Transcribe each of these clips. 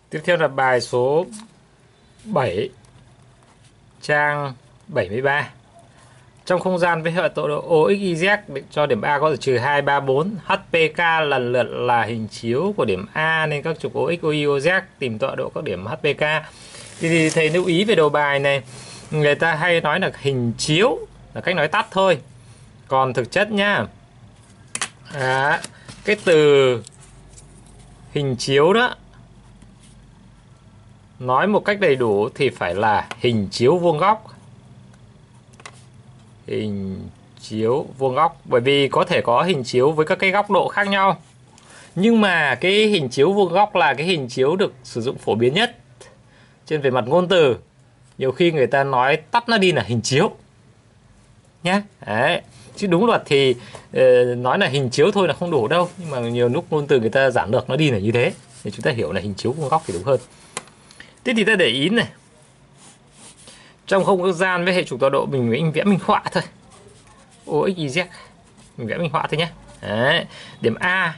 Tiếp theo là bài số 7, trang 73. Trong không gian với hệ tọa độ OXYZ cho điểm A có trừ 2, 3, 4, HPK lần lượt là hình chiếu của điểm A nên các trục OX, OY, OZ tìm tọa độ các điểm HPK. Thì thầy lưu ý về đầu bài này, người ta hay nói là hình chiếu là cách nói tắt thôi. Còn thực chất nhá, cái từ hình chiếu đó nói một cách đầy đủ thì phải là hình chiếu vuông góc. Hình chiếu vuông góc, bởi vì có thể có hình chiếu với các cái góc độ khác nhau. Nhưng mà cái hình chiếu vuông góc là cái hình chiếu được sử dụng phổ biến nhất trên về mặt ngôn từ. Nhiều khi người ta nói tắt nó đi là hình chiếu nhé. Đấy. Chứ đúng luật thì nói là hình chiếu thôi là không đủ đâu. Nhưng mà nhiều lúc ngôn từ người ta giản lược nó đi là như thế, thì chúng ta hiểu là hình chiếu vuông góc thì đúng hơn. Thế thì ta để ý này, trong không gian với hệ trục tọa độ mình vẽ minh họa thôi. OXYZ mình vẽ minh họa thôi nhé. Đấy. Điểm A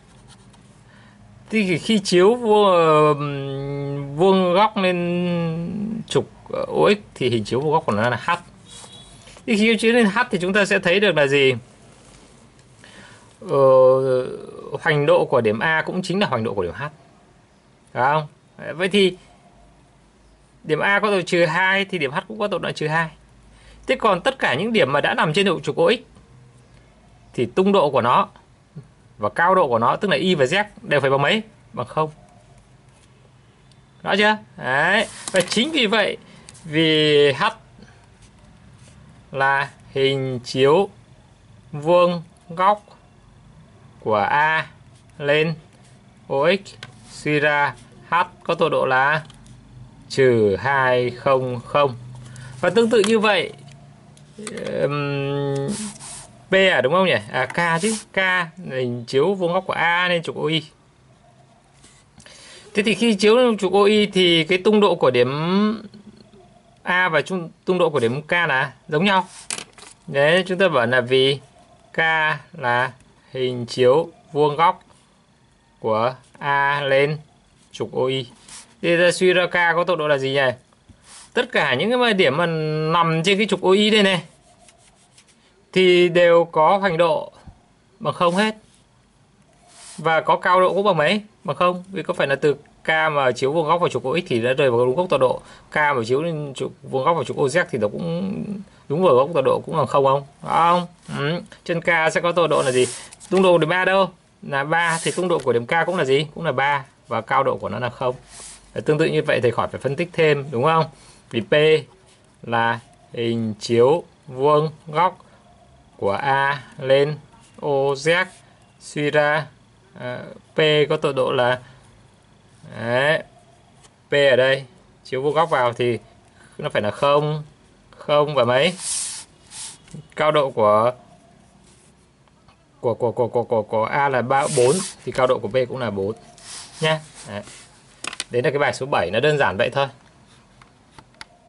thì khi chiếu vuông góc lên trục OX thì hình chiếu vuông góc của nó là H. Thì khi chiếu lên H thì chúng ta sẽ thấy được là gì? Hoành độ của điểm A cũng chính là hoành độ của điểm H. Phải không? Vậy thì điểm A có tọa độ trừ 2 thì điểm H cũng có tọa độ trừ 2. Thế còn tất cả những điểm mà đã nằm trên độ trục OX thì tung độ của nó và cao độ của nó, tức là Y và Z đều phải bằng mấy? Bằng 0. Rõ chưa? Đấy. Và chính vì vậy, vì H là hình chiếu vuông góc của A lên OX, suy ra H có tọa độ là trừ 200. Và tương tự như vậy, P đúng không nhỉ? K chứ. K hình chiếu vuông góc của A lên trục OY. Thế thì khi chiếu lên trục OY thì cái tung độ của điểm A và tung độ của điểm K là giống nhau. Đấy, chúng ta bảo là vì K là hình chiếu vuông góc của A lên trục OY. Thì ta suy ra K có tọa độ là gì nhỉ? Tất cả những cái điểm mà nằm trên cái trục OY đây này thì đều có hoành độ bằng 0 hết. Và có cao độ cũng bằng mấy? Bằng 0. Vì có phải là từ K mà chiếu vuông góc vào trục OX thì nó rơi vào đúng góc tọa độ. K mà chiếu lên trục vuông góc vào trục OZ thì nó cũng đúng vào góc tọa độ cũng bằng 0 không? Không. Chân K sẽ có tọa độ là gì? Tung độ điểm A đâu? Là 3 thì tung độ của điểm K cũng là gì? Cũng là 3 và cao độ của nó là 0. Tương tự như vậy thầy khỏi phải phân tích thêm, đúng không? Vì P là hình chiếu vuông góc của A lên OZ, suy ra P có tọa độ là đấy, P ở đây chiếu vuông góc vào thì nó phải là 0, 0 và mấy? Cao độ của A là 4 thì cao độ của P cũng là 4 nhé. Đấy là cái bài số 7, nó đơn giản vậy thôi.